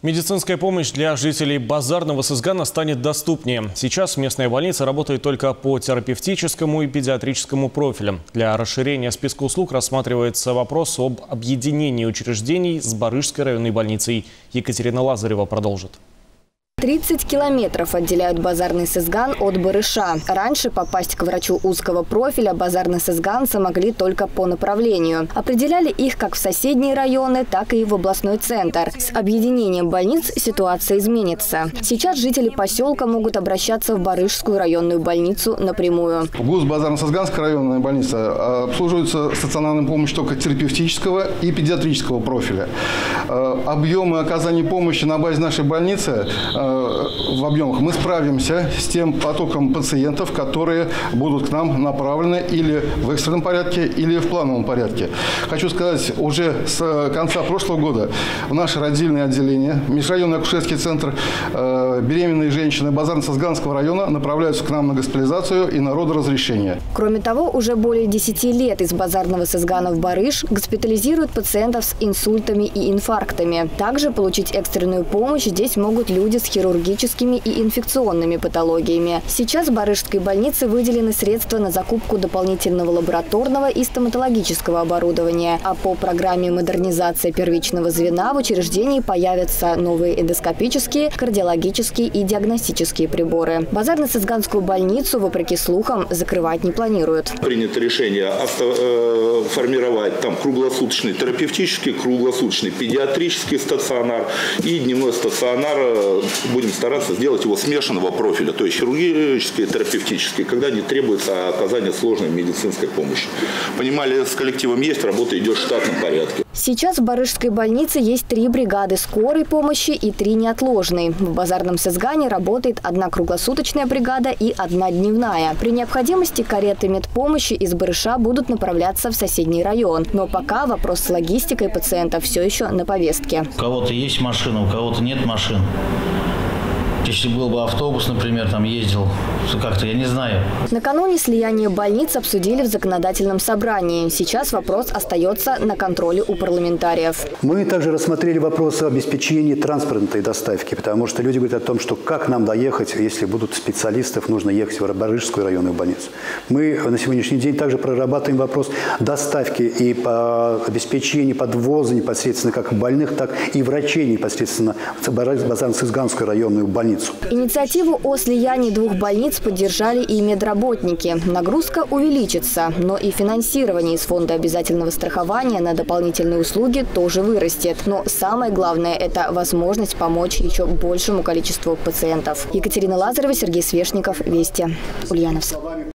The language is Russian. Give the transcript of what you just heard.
Медицинская помощь для жителей Базарного Сызгана станет доступнее. Сейчас местная больница работает только по терапевтическому и педиатрическому профилям. Для расширения списка услуг рассматривается вопрос об объединении учреждений с Барышской районной больницей. Екатерина Лазарева продолжит. 30 километров отделяют Базарный Сызган от Барыша. Раньше попасть к врачу узкого профиля базарно-сызганцы могли только по направлению. Определяли их как в соседние районы, так и в областной центр. С объединением больниц ситуация изменится. Сейчас жители поселка могут обращаться в Барышскую районную больницу напрямую. ГУЗ Базарно-Сызганская районная больница обслуживается стационарной помощью только терапевтического и педиатрического профиля. Объемы оказания помощи на базе нашей больницы в объемах мы справимся с тем потоком пациентов, которые будут к нам направлены или в экстренном порядке, или в плановом порядке. Хочу сказать, уже с конца прошлого года в наше родильное отделение, межрайонный акушерский центр, беременные женщины Базарно-Сызганского района направляются к нам на госпитализацию и на родоразрешение. Кроме того, уже более 10 лет из Базарного Сызгана в Барыш госпитализируют пациентов с инсультами и инфарктами. Также получить экстренную помощь здесь могут люди с хирургическими и инфекционными патологиями. Сейчас в Барышской больнице выделены средства на закупку дополнительного лабораторного и стоматологического оборудования. А по программе модернизации первичного звена в учреждении появятся новые эндоскопические, кардиологические и диагностические приборы. Базарно-Сызганскую больницу, вопреки слухам, закрывать не планируют. Принято решение формировать там круглосуточный терапевтический, круглосуточный педиатрический стационар и дневной стационар. Будем стараться сделать его смешанного профиля, то есть хирургический и терапевтический, когда не требуется оказание сложной медицинской помощи. Понимали, с коллективом есть, работа идет в штатном порядке. Сейчас в Барышской больнице есть 3 бригады скорой помощи и 3 неотложные. В Базарном Сызгане работает 1 круглосуточная бригада и 1 дневная. При необходимости кареты медпомощи из Барыша будут направляться в соседний район. Но пока вопрос с логистикой пациентов все еще на повестке. У кого-то есть машина, у кого-то нет машин. Если был бы автобус, например, там ездил, как-то, я не знаю. Накануне слияние больниц обсудили в законодательном собрании. Сейчас вопрос остается на контроле у парламентариев. Мы также рассмотрели вопрос обеспечения транспортной доставки, потому что люди говорят о том, что как нам доехать, если будут специалистов, нужно ехать в Барышскую районную больницу. Мы на сегодняшний день также прорабатываем вопрос доставки и по обеспечению подвоза непосредственно как больных, так и врачей непосредственно в Базарно-Сызганскую районную больницу. Инициативу о слиянии 2 больниц поддержали и медработники. Нагрузка увеличится, но и финансирование из фонда обязательного страхования на дополнительные услуги тоже вырастет. Но самое главное – это возможность помочь еще большему количеству пациентов. Екатерина Лазарева, Сергей Свешников, Вести, Ульяновск.